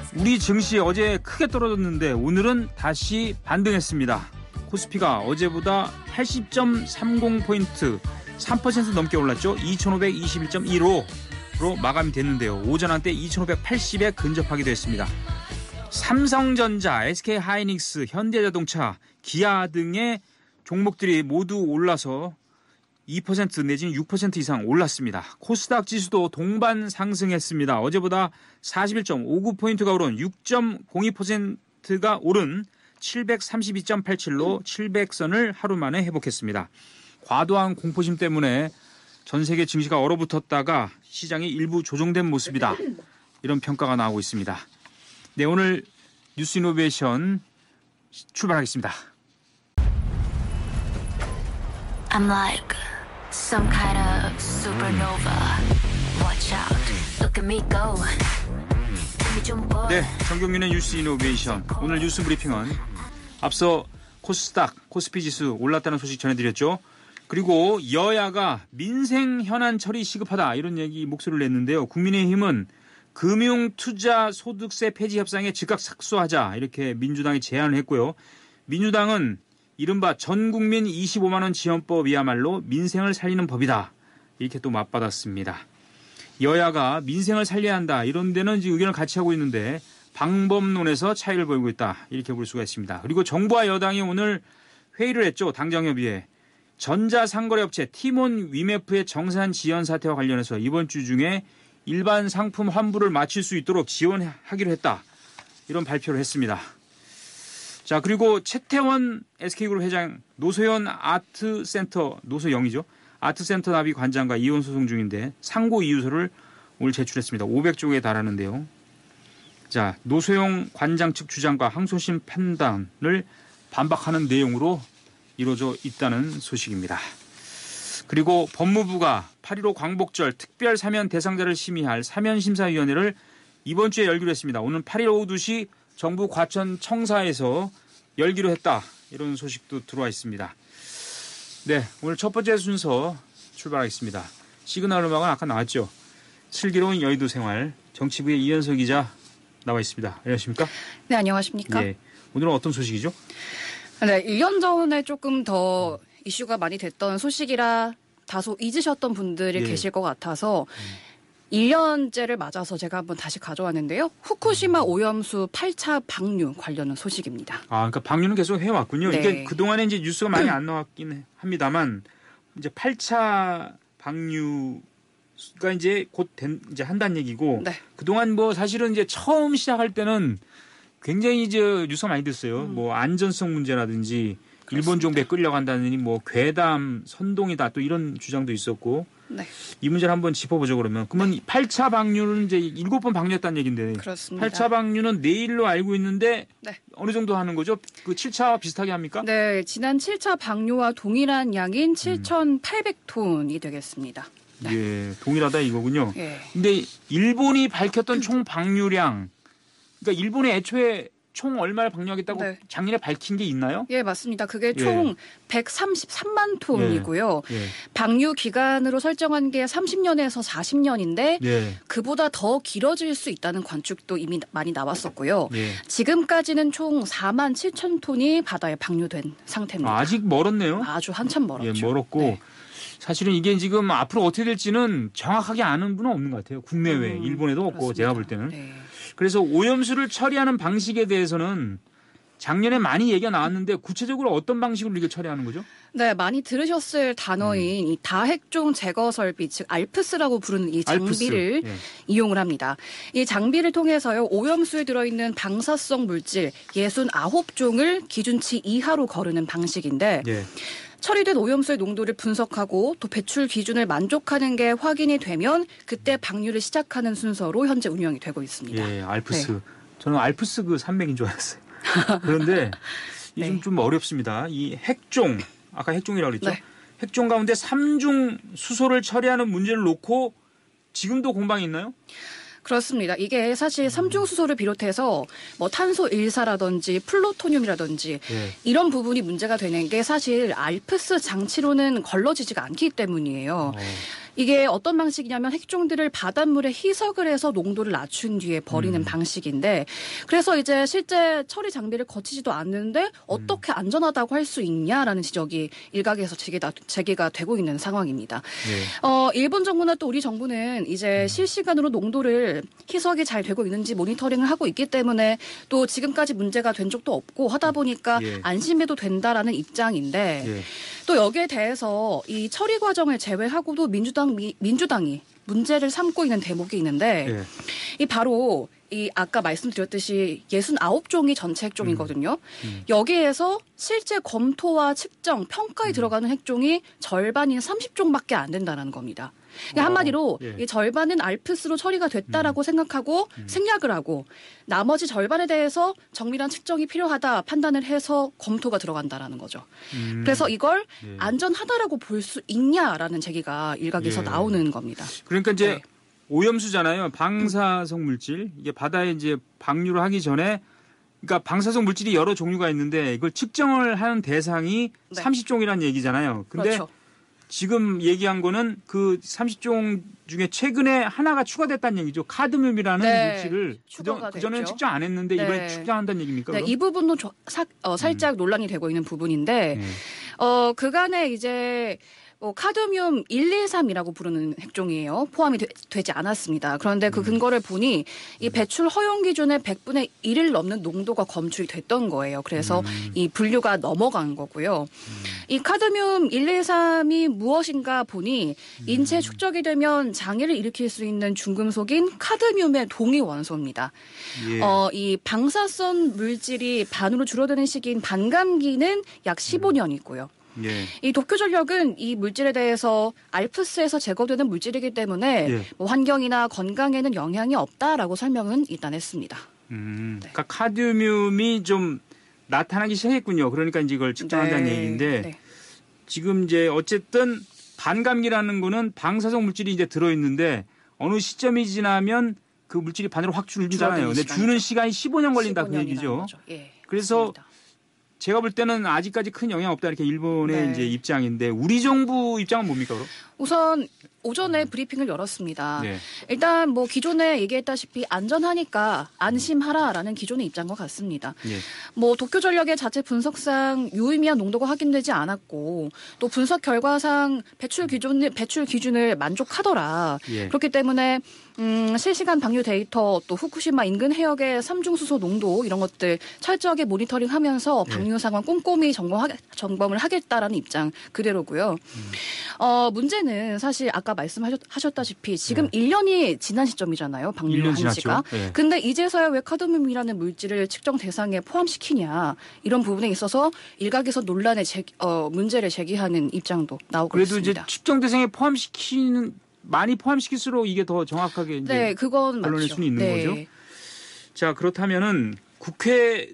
우리 증시 어제 크게 떨어졌는데 오늘은 다시 반등했습니다. 코스피가 어제보다 80.30포인트 3% 넘게 올랐죠. 2521.15로 마감이 됐는데요. 오전 한때 2580에 근접하기도 했습니다. 삼성전자, SK하이닉스, 현대자동차, 기아 등의 종목들이 모두 올라서 2% 내지는 6% 이상 올랐습니다. 코스닥 지수도 동반 상승했습니다. 어제보다 41.59포인트가 오른 6.02%가 오른 732.87로 700선을 하루 만에 회복했습니다. 과도한 공포심 때문에 전 세계 증시가 얼어붙었다가 시장이 일부 조정된 모습이다. 이런 평가가 나오고 있습니다. 네, 오늘 뉴스 이노베이션 출발하겠습니다. I'm like some kind of supernova. Watch out, look at me go. 네, 정경민의 뉴스 이노베이션. 오늘 뉴스 브리핑은 앞서 코스닥, 코스피 지수 올랐다는 소식 전해드렸죠. 그리고 여야가 민생 현안 처리 시급하다 이런 얘기 목소리를 냈는데요. 국민의힘은 금융투자소득세 폐지 협상에 즉각 착수하자 이렇게 민주당이 제안을 했고요. 민주당은 이른바 전국민 25만 원 지원법이야말로 민생을 살리는 법이다. 이렇게 또 맞받았습니다. 여야가 민생을 살려야 한다. 이런 데는 지금 의견을 같이 하고 있는데 방법론에서 차이를 보이고 있다. 이렇게 볼 수가 있습니다. 그리고 정부와 여당이 오늘 회의를 했죠. 당정협의회. 전자상거래업체 티몬 위메프의 정산 지연 사태와 관련해서 이번 주 중에 일반 상품 환불을 마칠 수 있도록 지원하기로 했다. 이런 발표를 했습니다. 자, 그리고 최태원 SK그룹 회장 노소연 아트센터, 노소영이죠. 아트센터 납입 관장과 이혼 소송 중인데 상고 이유서를 오늘 제출했습니다. 500쪽에 달하는데요. 자, 노소영 관장 측 주장과 항소심 판단을 반박하는 내용으로 이루어져 있다는 소식입니다. 그리고 법무부가 8.15 광복절 특별 사면 대상자를 심의할 사면심사위원회를 이번 주에 열기로 했습니다. 오늘 8일 오후 2시 정부 과천청사에서 열기로 했다. 이런 소식도 들어와 있습니다. 네, 오늘 첫 번째 순서 출발하겠습니다. 시그널 음악은 아까 나왔죠. 슬기로운 여의도 생활 정치부의 이현석 기자 나와 있습니다. 안녕하십니까? 네, 안녕하십니까? 네, 오늘은 어떤 소식이죠? 네, 1년 전에 조금 더 이슈가 많이 됐던 소식이라 다소 잊으셨던 분들이 계실 것 같아서 1년째를 맞아서 제가 한번 다시 가져왔는데요. 후쿠시마 오염수 8차 방류 관련한 소식입니다. 아, 그러니까 방류는 계속 해왔군요. 네. 이게 그동안에 이제 뉴스가 많이 안 나왔긴 합니다만 이제 8차 방류가 이제 곧 이제 한다는 얘기고 네. 그동안 뭐 사실은 이제 처음 시작할 때는 굉장히 이제 뉴스가 많이 됐어요. 뭐 안전성 문제라든지 그렇습니다. 일본 정부에 끌려간다느니 뭐 괴담, 선동이다 또 이런 주장도 있었고 네. 이 문제를 한번 짚어보죠 그러면. 그러면 8차 방류는 이제 7번 방류했다는 얘기인데 그렇습니다. 8차 방류는 내일로 알고 있는데 네. 어느 정도 하는 거죠? 그 7차와 비슷하게 합니까? 네, 지난 7차 방류와 동일한 양인 7,800톤이 되겠습니다. 네. 예, 동일하다 이거군요. 예. 근데 일본이 밝혔던 총 방류량, 그러니까 일본이 애초에 총 얼마를 방류하겠다고 네. 작년에 밝힌 게 있나요? 예, 맞습니다. 그게 총 133만 톤이고요. 예. 방류 기간으로 설정한 게 30년에서 40년인데 그보다 더 길어질 수 있다는 관측도 이미 많이 나왔었고요. 지금까지는 총 4만 7천 톤이 바다에 방류된 상태입니다. 아직 멀었네요. 아주 한참 멀었죠. 예, 멀었고. 네. 사실은 이게 지금 앞으로 어떻게 될지는 정확하게 아는 분은 없는 것 같아요. 국내외, 일본에도 없고 그렇습니다. 제가 볼 때는. 네. 그래서 오염수를 처리하는 방식에 대해서는 작년에 많이 얘기가 나왔는데 구체적으로 어떤 방식으로 이걸 처리하는 거죠? 네, 많이 들으셨을 단어인 이 다핵종 제거 설비, 즉 알프스라고 부르는 이 장비를 이용을 합니다. 이 장비를 통해서요, 오염수에 들어있는 방사성 물질 69종을 기준치 이하로 거르는 방식인데 처리된 오염수의 농도를 분석하고 또 배출 기준을 만족하는 게 확인이 되면 그때 방류를 시작하는 순서로 현재 운영이 되고 있습니다. 예, 알프스. 네. 저는 알프스 그 산맥인 줄 알았어요. 그런데 이게 좀 어렵습니다. 이 핵종, 아까 핵종이라고 그랬죠? 네. 핵종 가운데 3중 수소를 처리하는 문제를 놓고 지금도 공방이 있나요? 그렇습니다. 이게 사실 삼중수소를 비롯해서 뭐 탄소 일사라든지 플루토늄이라든지 이런 부분이 문제가 되는 게 사실 알프스 장치로는 걸러지지가 않기 때문이에요. 이게 어떤 방식이냐면 핵종들을 바닷물에 희석을 해서 농도를 낮춘 뒤에 버리는 방식인데 그래서 이제 실제 처리 장비를 거치지도 않는데 어떻게 안전하다고 할 수 있냐라는 지적이 일각에서 제기가 되고 있는 상황입니다. 네. 일본 정부나 또 우리 정부는 이제 실시간으로 농도를 희석이 잘 되고 있는지 모니터링을 하고 있기 때문에 또 지금까지 문제가 된 적도 없고 하다 보니까 예. 안심해도 된다라는 입장인데 예. 또 여기에 대해서 이 처리 과정을 제외하고도 민주당이 문제를 삼고 있는 대목이 있는데 예. 이 바로 이 아까 말씀드렸듯이 69종이 전체 핵종이거든요. 여기에서 실제 검토와 측정, 평가에 들어가는 핵종이 절반인 30종밖에 안 된다는 겁니다. 그러니까 한마디로 예. 이 절반은 알프스로 처리가 됐다라고 생각하고 생략을 하고 나머지 절반에 대해서 정밀한 측정이 필요하다 판단을 해서 검토가 들어간다라는 거죠. 그래서 이걸 예. 안전하다라고 볼 수 있냐라는 제기가 일각에서 예. 나오는 겁니다. 그러니까 이제 네. 오염수잖아요. 방사성 물질. 이게 바다에 이제 방류를 하기 전에 그러니까 방사성 물질이 여러 종류가 있는데 이걸 측정을 하는 대상이 네. 30종이라는 얘기잖아요. 근데 그렇죠. 지금 얘기한 거는 그 30종 중에 최근에 하나가 추가됐다는 얘기죠. 카드뮴이라는 네, 물질을 추가가 그전에는 됐죠. 측정 안 했는데 네. 이번에 측정한다는 얘기입니까? 네, 그럼? 이 부분도 살짝 논란이 되고 있는 부분인데 네. 그간에 이제 카드뮴 123이라고 부르는 핵종이에요. 포함이 되지 않았습니다. 그런데 그 근거를 보니 이 배출 허용 기준의 100분의 1을 넘는 농도가 검출이 됐던 거예요. 그래서 이 분류가 넘어간 거고요. 이 카드뮴 123이 무엇인가 보니 인체에 축적이 되면 장애를 일으킬 수 있는 중금속인 카드뮴의 동위 원소입니다. 예. 이 방사선 물질이 반으로 줄어드는 시기인 반감기는 약 15년이고요. 예. 이 도쿄전력은 이 물질에 대해서 알프스에서 제거되는 물질이기 때문에 예. 뭐 환경이나 건강에는 영향이 없다라고 설명은 일단 했습니다. 그러니까 카드뮴이 좀 나타나기 시작했군요. 그러니까 이제 이걸 측정한다는 네. 얘기인데 네. 지금 이제 어쨌든 반감기라는 거는 방사성 물질이 이제 들어있는데 어느 시점이 지나면 그 물질이 반으로 확 줄잖아요. 근데 주는 시간이 15년 걸린다 그 15년이라는 얘기죠. 거죠. 예, 그래서 맞습니다. 제가 볼 때는 아직까지 큰 영향 없다 이렇게 일본의 네. 이제 입장인데 우리 정부 입장은 뭡니까 그럼? 우선 오전에 브리핑을 열었습니다. 네. 일단 뭐 기존에 얘기했다시피 안전하니까 안심하라라는 기존의 입장과 같습니다. 예. 뭐 도쿄전력의 자체 분석상 유의미한 농도가 확인되지 않았고 또 분석 결과상 배출 기준을 만족하더라. 예. 그렇기 때문에 실시간 방류 데이터 또 후쿠시마 인근 해역의 삼중수소 농도 이런 것들 철저하게 모니터링하면서 방류 상황 꼼꼼히 점검을 하겠다라는 입장 그대로고요. 문제는 사실 아까 말씀하셨다시피 지금 1년이 지난 시점이잖아요. 1년 방류한 지가. 지났죠. 예. 근데 이제서야 왜 카드뮴이라는 물질을 측정 대상에 포함시키냐 이런 부분에 있어서 일각에서 논란의 문제를 제기하는 입장도 나오고 그래도 있습니다. 이제 측정 대상에 많이 포함시킬수록 이게 더 정확하게 이제 네, 그건 결론낼 맞죠. 수는 있는 네. 거죠. 자 그렇다면은 국회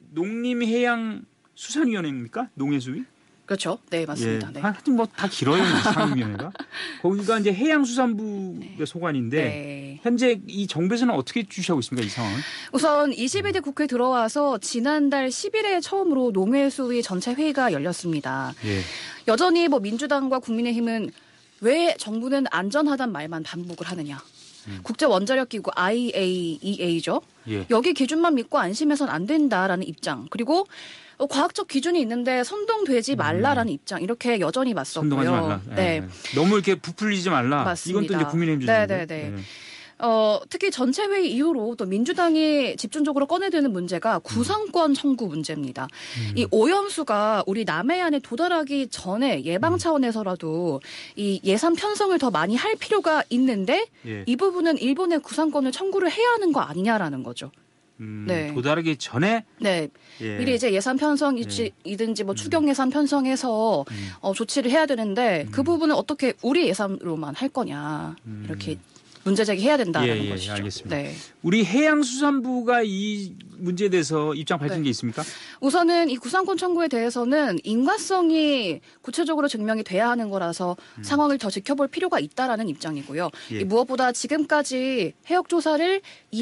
농림해양수산위원회입니까? 농해수위? 그렇죠. 네, 맞습니다. 네. 하여튼 뭐 다 길어요, 상임위원회가. 거기가 이제 해양수산부의 소관인데 네. 현재 이 정부에서는 어떻게 주시하고 있습니까, 이 상황은? 우선 22대 국회에 들어와서 지난달 10일에 처음으로 농해수위 전체 회의가 열렸습니다. 예. 여전히 뭐 민주당과 국민의힘은 왜 정부는 안전하단 말만 반복을 하느냐. 국제원자력기구 IAEA죠. 예. 여기 기준만 믿고 안심해서는 안 된다라는 입장. 그리고 과학적 기준이 있는데 선동되지 말라라는 입장. 이렇게 여전히 맞섰고요. 선동하지 말라. 네. 너무 이렇게 부풀리지 말라. 맞습니다. 이건 또 이제 국민의힘 주장인데. 네네네. 특히 전체 회의 이후로 또 민주당이 집중적으로 꺼내드는 문제가 구상권 청구 문제입니다. 이 오염수가 우리 남해안에 도달하기 전에 예방 차원에서라도 이 예산 편성을 더 많이 할 필요가 있는데 예. 이 부분은 일본의 구상권을 청구를 해야 하는 거 아니냐라는 거죠. 네. 도달하기 전에 네. 예. 미리 이제 예산 편성이든지 뭐 추경 예산 편성해서 조치를 해야 되는데 그 부분은 어떻게 우리 예산으로만 할 거냐 이렇게 문제 제기해야 된다는 예, 것이죠. 알겠습니다. 네. 우리 해양수산부가 이 문제에 대해서 입장 밝힌 게 있습니까? 우선은 이 구상권 청구에 대해서는 인과성이 구체적으로 증명이 돼야 하는 거라서 상황을 더 지켜볼 필요가 있다라는 입장이고요. 예. 이 무엇보다 지금까지 해역 조사를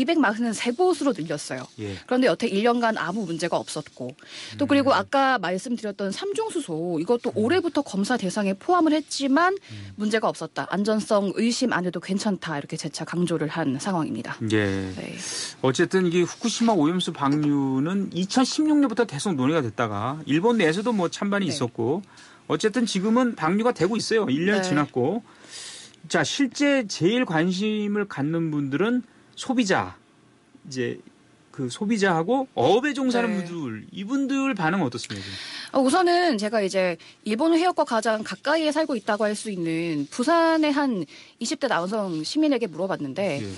243곳으로 늘렸어요. 예. 그런데 여태 1년간 아무 문제가 없었고 또 그리고 아까 말씀드렸던 삼중수소 이것도 올해부터 검사 대상에 포함을 했지만 문제가 없었다. 안전성 의심 안 해도 괜찮다. 이렇게 재차 강조를 한 상황입니다. 예. 네. 어쨌든 이게 후쿠시마 오염수 방류는 2016년부터 계속 논의가 됐다가 일본 내에서도 뭐 찬반이 네. 있었고 어쨌든 지금은 방류가 되고 있어요. 1년 네. 지났고. 자, 실제 제일 관심을 갖는 분들은 소비자. 이제 그 소비자하고 어업에 종사하는 네. 분들 이분들 반응 어떻습니까? 우선은 제가 이제 일본 해역과 가장 가까이에 살고 있다고 할 수 있는 부산의 한 20대 남성 시민에게 물어봤는데 예.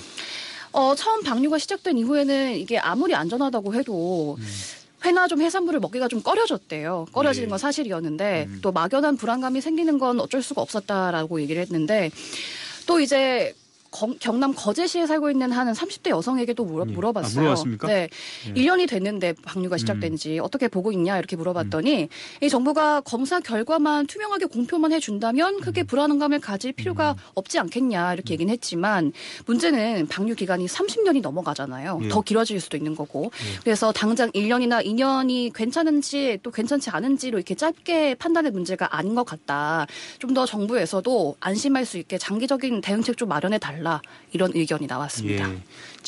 처음 방류가 시작된 이후에는 이게 아무리 안전하다고 해도 회나 좀 해산물을 먹기가 좀 꺼려졌대요. 꺼려지는 예. 건 사실이었는데 또 막연한 불안감이 생기는 건 어쩔 수가 없었다라고 얘기를 했는데 또 이제 경남 거제시에 살고 있는 한 30대 여성에게도 물어봤어요. 물어봤습니까? 네. 예. 1년이 됐는데 방류가 시작된 지 어떻게 보고 있냐 이렇게 물어봤더니 이 정부가 검사 결과만 투명하게 공표만 해준다면 크게 불안감을 가질 필요가 없지 않겠냐 이렇게 얘기는 했지만 문제는 방류 기간이 30년이 넘어가잖아요. 예. 더 길어질 수도 있는 거고. 그래서 당장 1년이나 2년이 괜찮은지 또 괜찮지 않은지로 이렇게 짧게 판단의 문제가 아닌 것 같다. 좀 더 정부에서도 안심할 수 있게 장기적인 대응책 좀 마련해 달라. 이런 의견이 나왔습니다. 예.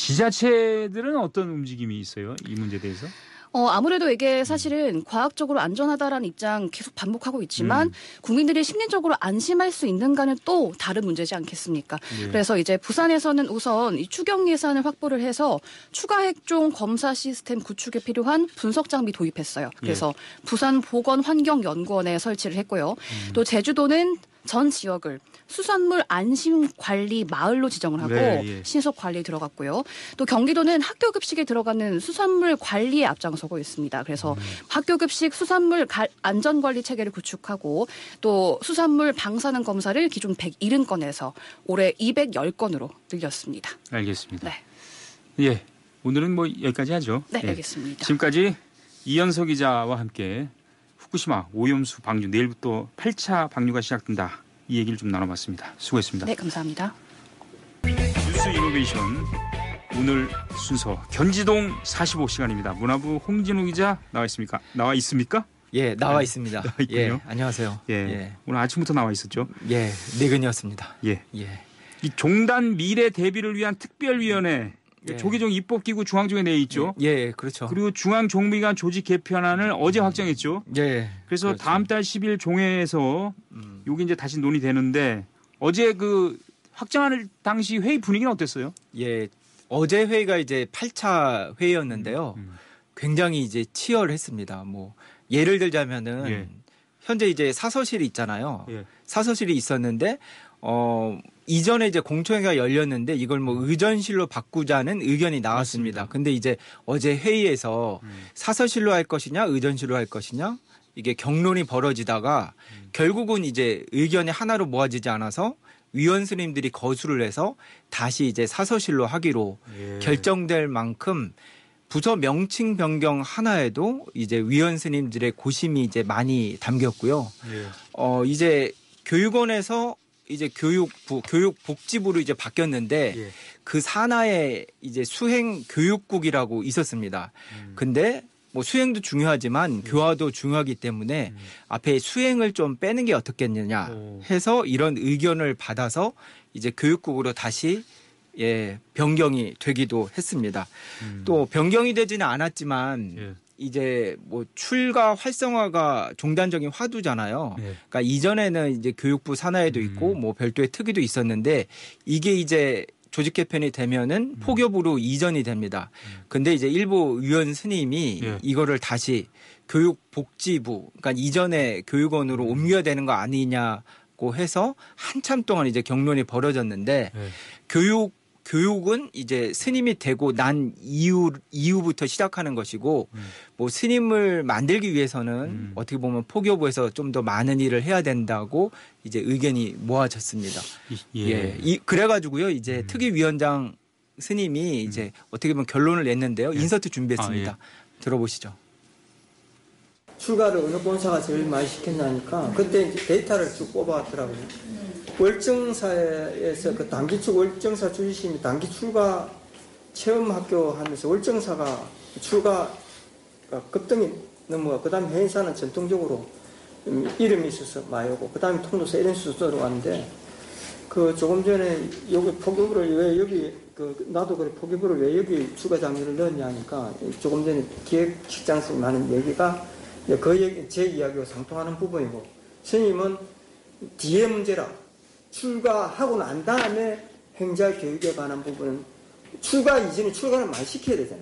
지자체들은 어떤 움직임이 있어요? 이 문제에 대해서? 아무래도 이게 사실은 과학적으로 안전하다라는 입장 계속 반복하고 있지만 국민들이 심리적으로 안심할 수 있는가는 또 다른 문제지 않겠습니까? 예. 그래서 이제 부산에서는 우선 이 추경 예산을 확보를 해서 추가 핵종 검사 시스템 구축에 필요한 분석 장비 도입했어요. 그래서 부산 보건환경연구원에 설치를 했고요. 또 제주도는 전 지역을 수산물 안심 관리 마을로 지정을 하고 네, 예. 신속 관리에 들어갔고요. 또 경기도는 학교 급식에 들어가는 수산물 관리에 앞장서고 있습니다. 그래서 학교 급식 수산물 안전 관리 체계를 구축하고 또 수산물 방사능 검사를 기존 170건에서 올해 210건으로 늘렸습니다. 알겠습니다. 네. 예. 오늘은 뭐 여기까지 하죠. 네, 예. 알겠습니다. 지금까지 이현석 기자와 함께 후쿠시마 오염수 방류 내일부터 8차 방류가 시작된다. 이 얘기를 좀 나눠봤습니다. 수고했습니다. 네, 감사합니다. 뉴스 이노베이션 오늘 순서 견지동 45시간입니다. 문화부 홍진우 기자 나와 있습니까? 예, 나와 있습니다. 나와 있군요. 예, 안녕하세요. 예. 오늘 아침부터 나와 있었죠. 예, 내근이었습니다. 예. 예. 이 종단 미래 대비를 위한 특별위원회 예. 조계종 입법기구 중앙정에 내에 있죠. 예, 그렇죠. 그리고 중앙정비관 조직 개편안을 어제 확정했죠. 예. 그래서 그렇죠. 다음 달 10일 종회에서 여기 이제 다시 논의되는데 어제 그 확정할 당시 회의 분위기는 어땠어요? 예. 어제 회의가 이제 8차 회의였는데요. 굉장히 이제 치열했습니다. 뭐 예를 들자면은 예. 현재 이제 사서실이 있잖아요. 예. 사서실이 있었는데 이전에 이제 공청회가 열렸는데 이걸 뭐 의전실로 바꾸자는 의견이 나왔습니다. 맞습니다. 근데 이제 어제 회의에서 사서실로 할 것이냐 의전실로 할 것이냐 이게 경론이 벌어지다가 결국은 이제 의견이 하나로 모아지지 않아서 위원 스님들이 거수를 해서 다시 이제 사서실로 하기로 예. 결정될 만큼 부서 명칭 변경 하나에도 이제 위원 스님들의 고심이 이제 많이 담겼고요. 예. 이제 교육원에서 이제 교육복지부로 이제 바뀌었는데 예. 그 산하에 이제 수행교육국이라고 있었습니다. 근데 뭐 수행도 중요하지만 교화도 중요하기 때문에 앞에 수행을 좀 빼는 게 어떻겠느냐 해서 이런 의견을 받아서 이제 교육국으로 다시 변경이 되기도 했습니다. 또 변경이 되지는 않았지만 예. 이제 뭐 출가 활성화가 종단적인 화두잖아요. 예. 그러니까 이전에는 이제 교육부 산하에도 있고 뭐 별도의 특위도 있었는데 이게 이제 조직 개편이 되면은 포교부로 이전이 됩니다. 근데 이제 일부 위원 스님이 예. 이거를 다시 교육복지부, 그러니까 이전에 교육원으로 옮겨야 되는 거 아니냐고 해서 한참 동안 이제 경론이 벌어졌는데 예. 교육은 이제 스님이 되고 난 이후부터 시작하는 것이고 뭐 스님을 만들기 위해서는 어떻게 보면 포교부에서 좀 더 많은 일을 해야 된다고 이제 의견이 모아졌습니다. 예. 그래가지고요 이제 특위위원장 스님이 이제 어떻게 보면 결론을 냈는데요. 인서트 준비했습니다. 들어보시죠. 출가를 어느 본사가 제일 많이 시켰냐니까 그때 이제 데이터를 쭉 뽑아왔더라고요. 월정사에서 그 단기축 월정사 주지심이 단기 출가 체험학교 하면서 월정사가 출가가 급등이 넘어가 그 다음에 해인사는 전통적으로 이름이 있어서 많이 오고 그 다음에 통도사 이런 순서로 들어가는데 그 조금 전에 여기 포교부를 왜 여기 나도 그래 포교부를 왜 여기 출가 장비를 넣었냐 하니까 조금 전에 기획실장님 하는 얘기가 그 얘기, 제 이야기와 상통하는 부분이고 스님은 뒤에 문제라 출가하고 난 다음에 행자 교육에 관한 부분은 출가 이전에 출가를 많이 시켜야 되잖아요.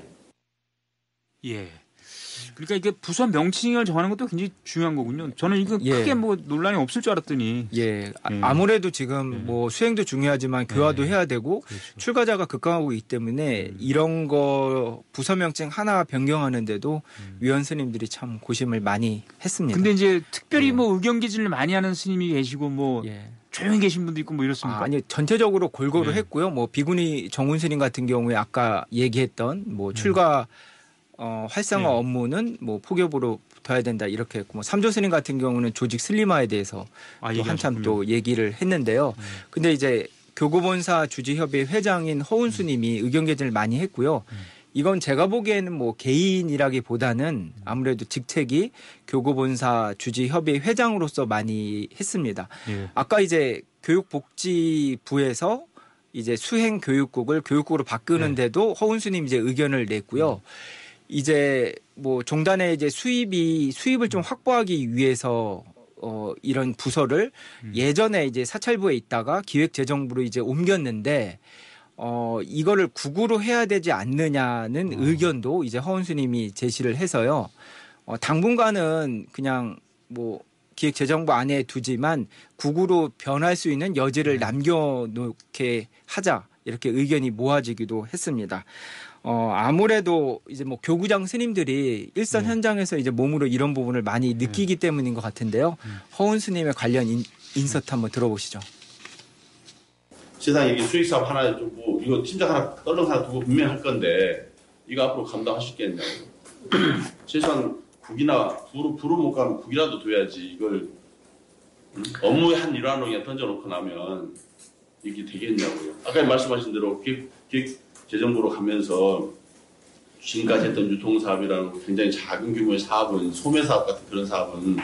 예. 그러니까 이게 부서 명칭을 정하는 것도 굉장히 중요한 거군요. 저는 이거 크게 뭐 논란이 없을 줄 알았더니. 아무래도 지금 뭐 수행도 중요하지만 교화도 해야 되고 그렇죠. 출가자가 급강하고 있기 때문에 이런 거 부서 명칭 하나 변경하는데도 위원 스님들이 참 고심을 많이 했습니다. 근데 이제 특별히 뭐 의견 개진을 많이 하는 스님이 계시고 뭐 조용히 계신 분도 있고 뭐 이렇습니까? 아니 전체적으로 골고루 했고요. 뭐 비구니 정훈 스님 같은 경우에 아까 얘기했던 뭐 출가 활성화 업무는 뭐 포교부로 둬야 된다 이렇게 했고 뭐 삼조 스님 같은 경우는 조직 슬림화에 대해서 또 한참 또 얘기를 했는데요. 근데 이제 교구본사 주지협의 회장인 허운 스님이 의견 개진을 많이 했고요. 이건 제가 보기에는 뭐 개인이라기보다는 아무래도 직책이 교구본사 주지협의 회장으로서 많이 했습니다. 아까 이제 교육복지부에서 이제 수행교육국을 교육국으로 바꾸는데도 허운 스님이 이제 의견을 냈고요. 이제 뭐 종단의 이제 수입을 좀 확보하기 위해서 이런 부서를 예전에 이제 사찰부에 있다가 기획재정부로 이제 옮겼는데 이거를 국으로 해야 되지 않느냐는 의견도 이제 허운 스님이 제시를 해서요. 당분간은 그냥 뭐 기획재정부 안에 두지만 국으로 변할 수 있는 여지를 남겨놓게 하자 이렇게 의견이 모아지기도 했습니다. 아무래도 이제 뭐 교구장 스님들이 일선 현장에서 이제 몸으로 이런 부분을 많이 느끼기 때문인 것 같은데요. 허운 스님의 관련 인서트 한번 들어보시죠. 세상에 이게 수익 사업 하나 뭐 이거 팀장 하나 떨렁 하나 두고 분명히 할 건데 이거 앞으로 감당하시겠냐고. 최소한 국이나 부로 못 가면 국이라도 둬야지 이걸 업무의 한 일환으로 그냥 던져놓고 나면 이게 되겠냐고요. 아까 말씀하신 대로 기획재정부로 가면서 지금까지 했던 유통사업이라는 굉장히 작은 규모의 사업은 소매사업 같은 그런 사업은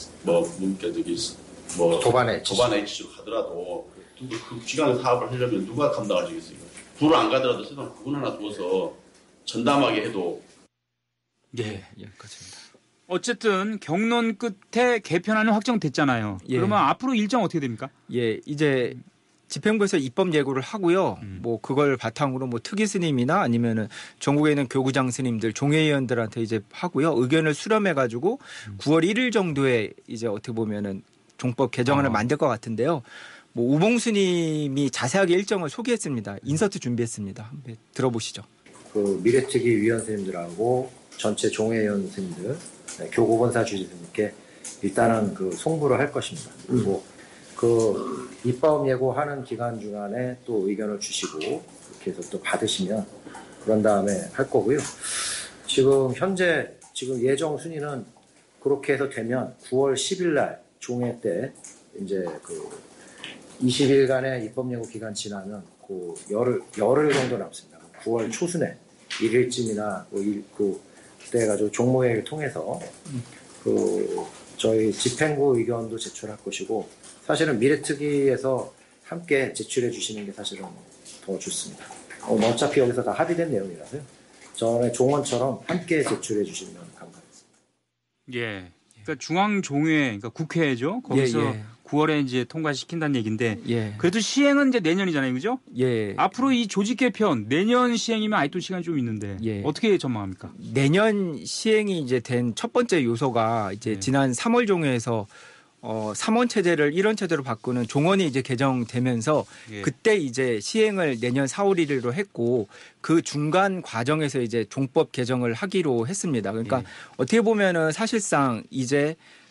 도반의 HC로 가더라도 그 기간에 사업을 하려면 누가 감당하시겠어요? 부를 안 가더라도 최소한 부분 하나 두어서 전담하게 해도 그렇습니다. 어쨌든 경론 끝에 개편안이 확정됐잖아요. 그러면 앞으로 일정 어떻게 됩니까? 이제 집행부에서 입법 예고를 하고요. 뭐 그걸 바탕으로 뭐 특위 스님이나 아니면은 전국에 있는 교구장 스님들, 종회의원들한테 이제 하고요. 의견을 수렴해 가지고 9월 1일 정도에 이제 어떻게 보면은 종법 개정안을 만들 것 같은데요. 뭐 우봉 스님이 자세하게 일정을 소개했습니다. 인서트 준비했습니다. 한번 들어보시죠. 그 미래특위 위원 스님들하고 전체 종회의원 스님들, 교구본사 주지스님께 일단은 그 송부를 할 것입니다. 그리고 그 입법 예고하는 기간 중간에 또 의견을 주시고 그렇게 해서 또 받으시면 그런 다음에 할 거고요. 지금 현재 예정 순위는 그렇게 해서 되면 9월 10일 날 종회 때 이제 그 20일간의 입법 예고 기간 지나면 그 열흘 정도 남습니다. 9월 초순에 1일쯤이나 그때 해가지고 종모회의를 통해서 그 저희 집행부 의견도 제출할 것이고 사실은 미래특위에서 함께 제출해 주시는 게 사실은 더 좋습니다. 어차피 여기서 다 합의된 내용이라서요. 전에 종원처럼 함께 제출해 주시면 감사하겠습니다. 그러니까 중앙종회, 그러니까 국회죠. 거기서 9월에 이제 통과시킨다는 얘기인데 그래도 시행은 이제 내년이잖아요, 그죠? 앞으로 이 조직 개편 내년 시행이면 아직도 시간이 좀 있는데 어떻게 전망합니까? 내년 시행이 이제 된 첫 번째 요소가 이제 지난 3월 종회에서 3원 체제를 1원 체제로 바꾸는 종원이 이제 개정되면서 그때 이제 시행을 내년 4월 1일로 했고 그 중간 과정에서 이제 종법 개정을 하기로 했습니다. 그러니까 어떻게 보면은 사실상 이제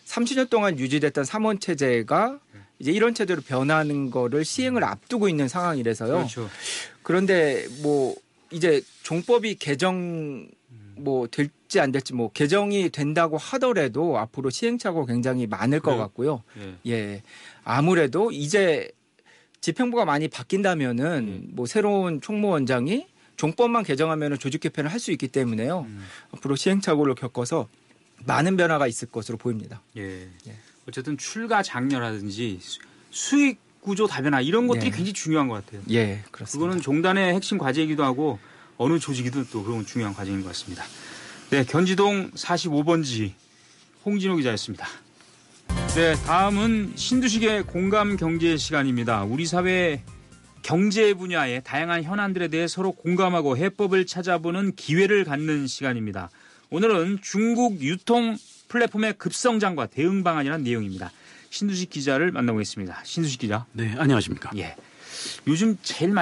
30년 동안 유지됐던 3원 체제가 이제 1원 체제로 변하는 거를 시행을 앞두고 있는 상황이라서요. 그렇죠. 그런데 뭐 이제 종법이 개정 뭐 될지 안 될지 뭐 개정이 된다고 하더라도 앞으로 시행착오가 굉장히 많을 것 같고요. 예. 아무래도 이제 집행부가 많이 바뀐다면은 뭐 새로운 총무원장이 종법만 개정하면은 조직 개편을 할 수 있기 때문에요. 앞으로 시행착오를 겪어서 많은 변화가 있을 것으로 보입니다. 예. 어쨌든 출가 장려라든지 수익 구조 다변화 이런 것들이 네. 굉장히 중요한 것 같아요. 예, 그렇습니다. 그거는 종단의 핵심 과제이기도 하고 어느 조직이든 또 그런 중요한 과제인 것 같습니다. 네, 견지동 45번지 홍진호 기자였습니다. 네, 다음은 신두식의 공감 경제 시간입니다. 우리 사회 경제 분야의 다양한 현안들에 대해 서로 공감하고 해법을 찾아보는 기회를 갖는 시간입니다. 오늘은 중국 유통 플랫폼의 급성장과 대응 방안이라는 내용입니다. 신두식 기자를 만나보겠습니다. 신두식 기자. 네, 안녕하십니까. 예. 요즘 제일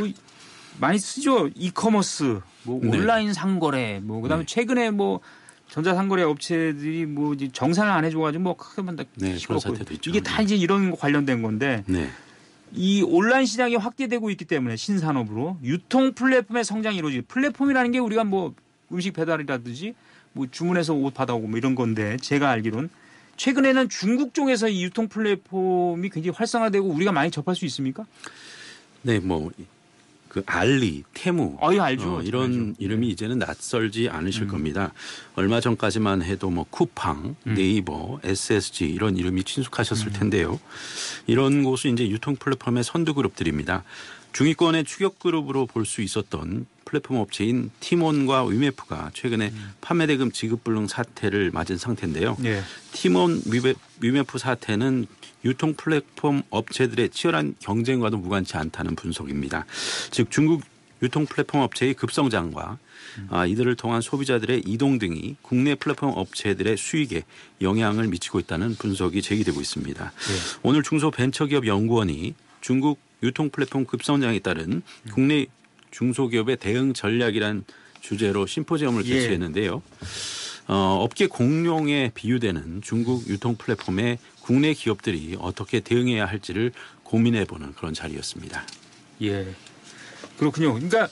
많이 쓰죠. 이커머스, 뭐 네. 온라인 상거래, 뭐 그다음에 네. 최근에 뭐 전자상거래 업체들이 뭐 이제 정산을 안 해줘가지고 뭐 크게 만다 네, 그런 사태도 있죠. 이게 다 이제 이런 거 관련된 건데 네. 이 온라인 시장이 확대되고 있기 때문에 신산업으로 유통 플랫폼의 성장이 이루어지고 플랫폼이라는 게 우리가 뭐 음식 배달이라든지 뭐 주문해서 옷 받아오고 뭐 이런 건데 제가 알기로는 최근에는 중국 쪽에서 이 유통 플랫폼이 굉장히 활성화되고 우리가 많이 접할 수 있습니까? 네, 뭐 그 알리, 테무 알죠. 이런 알죠. 이름이 이제는 낯설지 않으실 겁니다. 얼마 전까지만 해도 뭐 쿠팡, 네이버, SSG 이런 이름이 친숙하셨을 텐데요. 이런 곳은 이제 유통 플랫폼의 선두 그룹들입니다. 중위권의 추격 그룹으로 볼 수 있었던 플랫폼 업체인 티몬과 위메프가 최근에 판매 대금 지급 불능 사태를 맞은 상태인데요. 네. 티몬 위메프 사태는 유통 플랫폼 업체들의 치열한 경쟁과도 무관치 않다는 분석입니다. 즉 중국 유통 플랫폼 업체의 급성장과 이들을 통한 소비자들의 이동 등이 국내 플랫폼 업체들의 수익에 영향을 미치고 있다는 분석이 제기되고 있습니다. 네. 오늘 중소벤처기업 연구원이 중국 유통 플랫폼 급성장에 따른 국내 중소기업의 대응 전략이란 주제로 심포지엄을 예. 개최했는데요. 업계 공룡에 비유되는 중국 유통 플랫폼에 국내 기업들이 어떻게 대응해야 할지를 고민해보는 그런 자리였습니다. 예. 그렇군요. 그러니까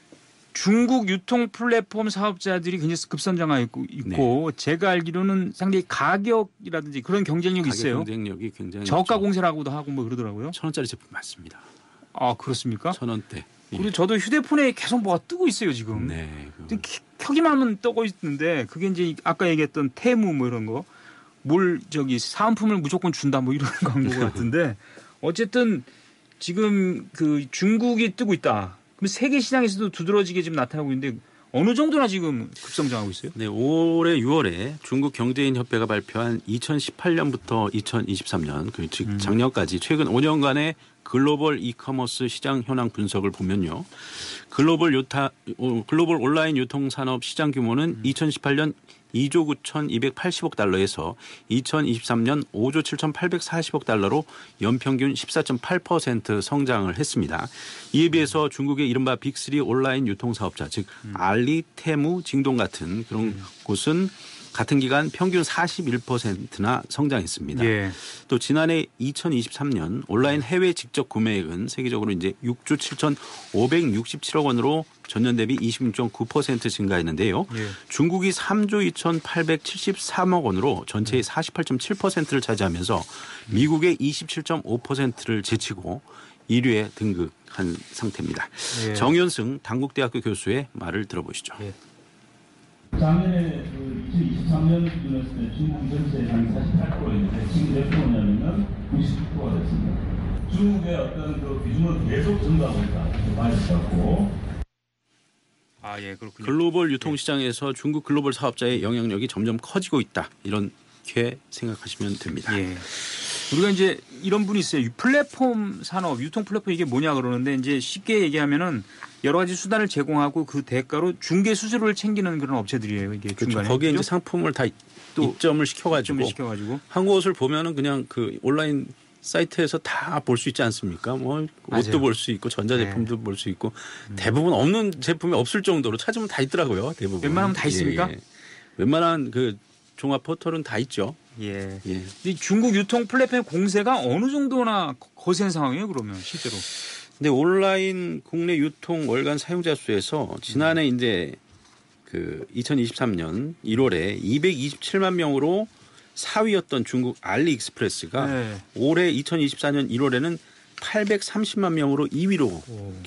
중국 유통 플랫폼 사업자들이 굉장히 급성장하고 있고 제가 알기로는 상당히 가격이라든지 그런 경쟁력이 가격 있어요. 경쟁력이 굉장히 저가 높죠. 공세라고도 하고 뭐 그러더라고요. 1,000원짜리 제품 많습니다. 아, 그렇습니까? 1,000원대. 예. 그리고 저도 휴대폰에 계속 뭐가 뜨고 있어요, 지금. 네. 켜기만 하면 뜨고 있는데 그게 이제 아까 얘기했던 테무 뭐 이런 거. 사은품을 무조건 준다 뭐 이런 광고 같은데 어쨌든 지금 그 중국이 뜨고 있다. 그럼 세계 시장에서도 두드러지게 지금 나타나고 있는데 어느 정도나 지금 급성장하고 있어요? 네, 올해 6월에 중국 경제인 협회가 발표한 2018년부터 2023년 즉 작년까지 최근 5년간의 글로벌 이커머스 시장 현황 분석을 보면요. 글로벌 온라인 유통 산업 시장 규모는 2018년 2조 9,280억 달러에서 2023년 5조 7,840억 달러로 연평균 14.8% 성장을 했습니다. 이에 비해서 중국의 이른바 빅3 온라인 유통 사업자 즉 알리, 테무, 징동 같은 그런 곳은 같은 기간 평균 41%나 성장했습니다. 예. 또 지난해 2023년 온라인 해외 직접 구매액은 세계적으로 이제 6조 7,567억 원으로 전년 대비 26.9% 증가했는데요. 예. 중국이 3조 2,873억 원으로 전체의 48.7%를 차지하면서 미국의 27.5%를 제치고 1위에 등극한 상태입니다. 예. 정윤승 단국대학교 교수의 말을 들어보시죠. 예. 작년에 2023년 기준으로 했을 때 중국 전체 대상이 48%였는데 지금 몇 프로냐면은 99%가 됐습니다. 중국의 어떤 그 비중은 계속 증가하고 있다. 많이 있었고. 아, 예, 그렇군요. 글로벌 유통시장에서 중국 글로벌 사업자의 영향력이 점점 커지고 있다. 이렇게 생각하시면 됩니다. 예. 우리가 이제 이런 분이 있어요. 플랫폼 산업, 유통 플랫폼 이게 뭐냐 그러는데 이제 쉽게 얘기하면은 여러 가지 수단을 제공하고 그 대가로 중개 수수료를 챙기는 그런 업체들이에요. 이게 그렇죠. 중간에. 거기에 그죠? 이제 상품을 다 또 입점을 시켜가지고 한 곳을 보면은 그냥 그 온라인 사이트에서 다 볼 수 있지 않습니까? 뭐 맞아요. 옷도 볼 수 있고 전자제품도 볼 수 있고 대부분 없는 제품이 없을 정도로 찾으면 다 있더라고요. 대부분. 웬만하면 다 있습니까? 웬만한 그 종합 포털은 다 있죠. 예. 예. 이 중국 유통 플랫폼 공세가 어느 정도나 거센 상황이에요, 그러면 실제로? 근데 온라인 국내 유통 월간 사용자 수에서 지난해 이제 그 2023년 1월에 227만 명으로 4위였던 중국 알리익스프레스가 네. 올해 2024년 1월에는 830만 명으로 2위로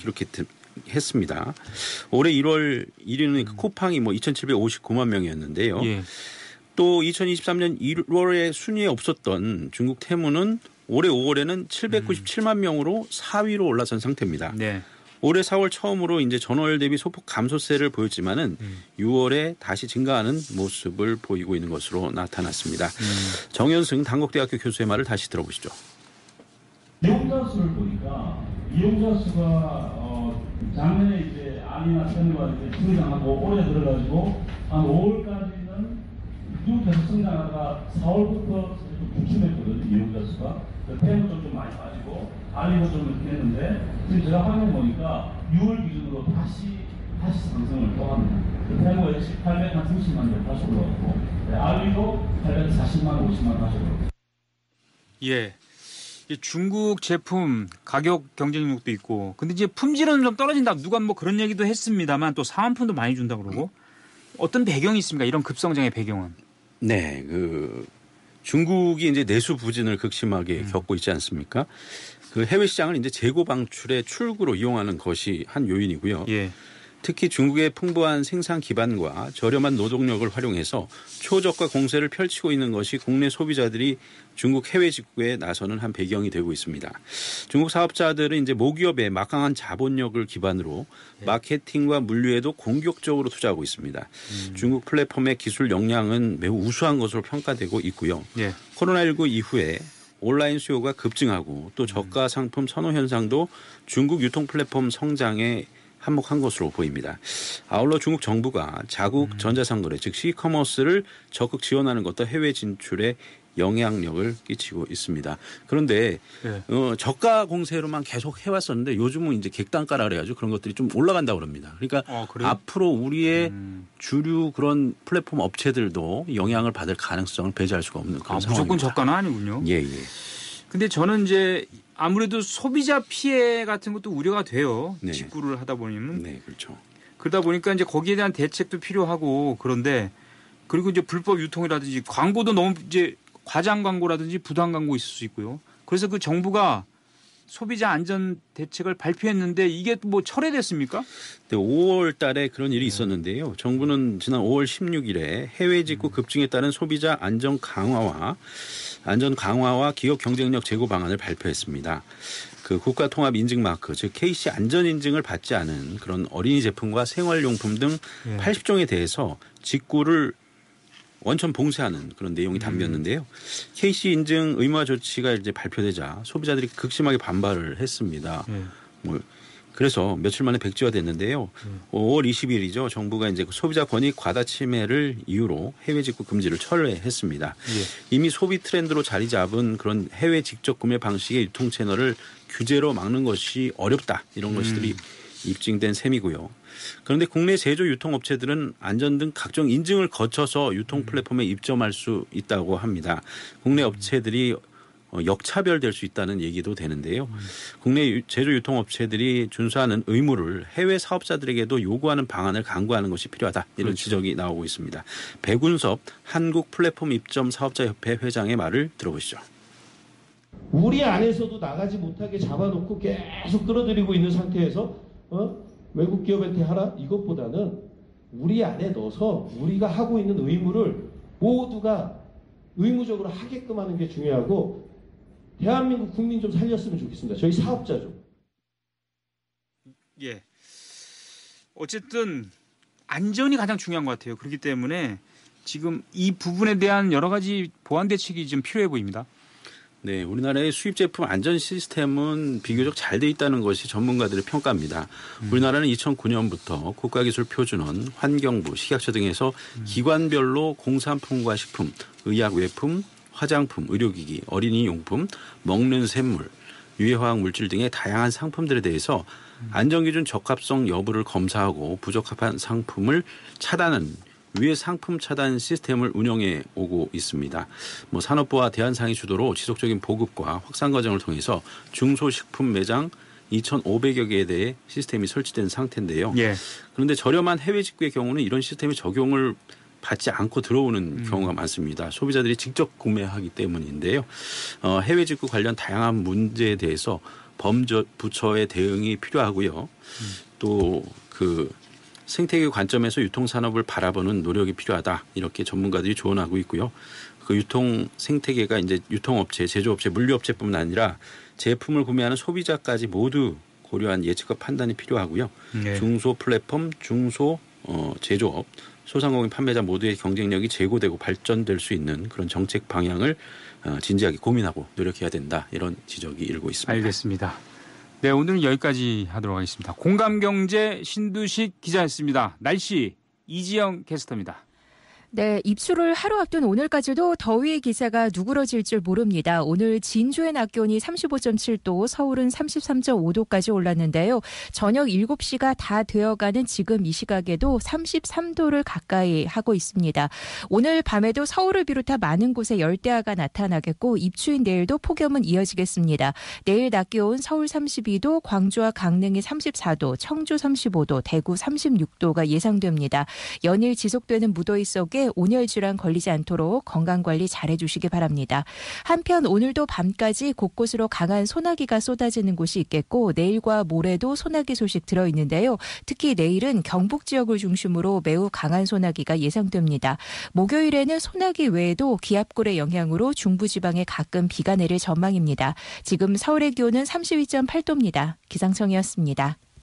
기록했습니다. 올해 1월 1위는 그 쿠팡이 뭐 2,759만 명이었는데요. 예. 또 2023년 1월에 순위에 없었던 중국 테무는 올해 5월에는 797만 명으로 4위로 올라선 상태입니다. 네. 올해 4월 처음으로 이제 전월 대비 소폭 감소세를 보였지만은 6월에 다시 증가하는 모습을 보이고 있는 것으로 나타났습니다. 정현승 단국대학교 교수의 말을 다시 들어보시죠. 이용자 수를 보니까 이용자 수가 작년에 이제 알리나 테무가 이제 성장하고 올해 들어가지고 한 5월까지는 계속 성장하다가 4월부터 부침했거든요. 이용자 수가. 테무도 좀 많이 빠지고 알리도 좀 이렇게 했는데 지금 제가 확인해 보니까 6월 기준으로 다시 상승을 또 합니다. 테무가 830만 원 다시 올라왔고 알리도 840만 50만 다시 올라왔고. 예. 중국 제품 가격 경쟁력도 있고, 근데 이제 품질은 좀 떨어진다. 누가 뭐 그런 얘기도 했습니다만 또 사은품도 많이 준다 그러고 어떤 배경이 있습니까? 이런 급성장의 배경은? 네, 그 중국이 이제 내수 부진을 극심하게 겪고 있지 않습니까? 그 해외 시장을 이제 재고 방출의 출구로 이용하는 것이 한 요인이고요. 예. 특히 중국의 풍부한 생산 기반과 저렴한 노동력을 활용해서 초저가 공세를 펼치고 있는 것이 국내 소비자들이 중국 해외 직구에 나서는 한 배경이 되고 있습니다. 중국 사업자들은 이제 모기업의 막강한 자본력을 기반으로 마케팅과 물류에도 공격적으로 투자하고 있습니다. 중국 플랫폼의 기술 역량은 매우 우수한 것으로 평가되고 있고요. 예. 코로나19 이후에 온라인 수요가 급증하고 또 저가 상품 선호 현상도 중국 유통 플랫폼 성장에 한몫한 것으로 보입니다. 아울러 중국 정부가 자국 전자상거래 즉 시커머스를 적극 지원하는 것도 해외 진출에 영향력을 끼치고 있습니다. 그런데 네. 저가 공세로만 계속 해왔었는데 요즘은 이제 객단가라 그래가지고 그런 것들이 좀 올라간다고 그럽니다. 그러니까 앞으로 우리의 주류 그런 플랫폼 업체들도 영향을 받을 가능성을 배제할 수가 없는 그런 상황입니다. 무조건 저가는 아니군요. 예, 예. 근데 저는 이제 아무래도 소비자 피해 같은 것도 우려가 돼요. 네. 직구를 하다 보면. 네, 그렇죠. 그러다 보니까 이제 거기에 대한 대책도 필요하고 그런데 그리고 이제 불법 유통이라든지 광고도 너무 이제 과장 광고라든지 부당 광고 있을 수 있고요. 그래서 그 정부가 소비자 안전 대책을 발표했는데 이게 뭐 철회됐습니까? 네, 5월 달에 그런 일이 있었는데요. 정부는 지난 5월 16일에 해외 직구 급증에 따른 소비자 안전 강화와 기업 경쟁력 제고 방안을 발표했습니다. 그 국가통합 인증 마크, 즉 KC 안전 인증을 받지 않은 그런 어린이 제품과 생활용품 등 80종에 대해서 직구를 원천 봉쇄하는 그런 내용이 담겼는데요. KC 인증 의무화 조치가 이제 발표되자 소비자들이 극심하게 반발을 했습니다. 그래서 며칠 만에 백지화 됐는데요. 5월 20일이죠. 정부가 이제 소비자 권익 과다 침해를 이유로 해외 직구 금지를 철회했습니다. 이미 소비 트렌드로 자리 잡은 그런 해외 직접 구매 방식의 유통 채널을 규제로 막는 것이 어렵다. 이런 것들이 입증된 셈이고요. 그런데 국내 제조 유통업체들은 안전 등 각종 인증을 거쳐서 유통 플랫폼에 입점할 수 있다고 합니다. 국내 업체들이 역차별될 수 있다는 얘기도 되는데요. 국내 제조 유통업체들이 준수하는 의무를 해외 사업자들에게도 요구하는 방안을 강구하는 것이 필요하다. 이런 지적이 나오고 있습니다. 백운섭 한국 플랫폼 입점 사업자협회 회장의 말을 들어보시죠. 우리 안에서도 나가지 못하게 잡아놓고 계속 끌어들이고 있는 상태에서 외국 기업한테 하라? 이것보다는 우리 안에 넣어서 우리가 하고 있는 의무를 모두가 의무적으로 하게끔 하는 게 중요하고 대한민국 국민 좀 살렸으면 좋겠습니다. 저희 사업자 좀. 예. 어쨌든 안전이 가장 중요한 것 같아요. 그렇기 때문에 지금 이 부분에 대한 여러 가지 보완 대책이 좀 필요해 보입니다. 네, 우리나라의 수입 제품 안전 시스템은 비교적 잘 돼 있다는 것이 전문가들의 평가입니다. 우리나라는 2009년부터 국가기술표준원, 환경부, 식약처 등에서 기관별로 공산품과 식품, 의약 외품, 화장품, 의료기기, 어린이 용품, 먹는 샘물, 유해화학 물질 등의 다양한 상품들에 대해서 안전기준 적합성 여부를 검사하고 부적합한 상품을 차단하는 위해 상품 차단 시스템을 운영해 오고 있습니다. 뭐 산업부와 대한상의 주도로 지속적인 보급과 확산 과정을 통해서 중소식품 매장 2,500여 개에 대해 시스템이 설치된 상태인데요. 예. 그런데 저렴한 해외 직구의 경우는 이런 시스템이 적용을 받지 않고 들어오는 경우가 많습니다. 소비자들이 직접 구매하기 때문인데요. 해외 직구 관련 다양한 문제에 대해서 범부처의 대응이 필요하고요. 또 그 생태계 관점에서 유통산업을 바라보는 노력이 필요하다. 이렇게 전문가들이 조언하고 있고요. 그 유통 생태계가 이제 유통업체, 제조업체, 물류업체뿐만 아니라 제품을 구매하는 소비자까지 모두 고려한 예측과 판단이 필요하고요. 네. 중소 플랫폼, 중소 제조업, 소상공인 판매자 모두의 경쟁력이 제고되고 발전될 수 있는 그런 정책 방향을 진지하게 고민하고 노력해야 된다. 이런 지적이 일고 있습니다. 알겠습니다. 네, 오늘은 여기까지 하도록 하겠습니다. 공감경제 신두식 기자였습니다. 날씨 이지영 캐스터입니다. 네, 입수를 하루 앞둔 오늘까지도 더위의 기세가 누그러질 줄 모릅니다. 오늘 진주의 낮 기온이 35.7도, 서울은 33.5도까지 올랐는데요. 저녁 7시가 다 되어가는 지금 이 시각에도 33도를 가까이 하고 있습니다. 오늘 밤에도 서울을 비롯한 많은 곳에 열대야가 나타나겠고 입추인 내일도 폭염은 이어지겠습니다. 내일 낮 기온 서울 32도, 광주와 강릉이 34도, 청주 35도, 대구 36도가 예상됩니다. 연일 지속되는 무더위 속에 온열 질환 걸리지 않도록 건강관리 잘해주시기 바랍니다. 한편 오늘도 밤까지 곳곳으로 강한 소나기가 쏟아지는 곳이 있겠고 내일과 모레도 소나기 소식 들어있는데요. 특히 내일은 경북 지역을 중심으로 매우 강한 소나기가 예상됩니다. 목요일에는 소나기 외에도 기압골의 영향으로 중부지방에 가끔 비가 내릴 전망입니다. 지금 서울의 기온은 32.8도입니다. 기상청이었습니다.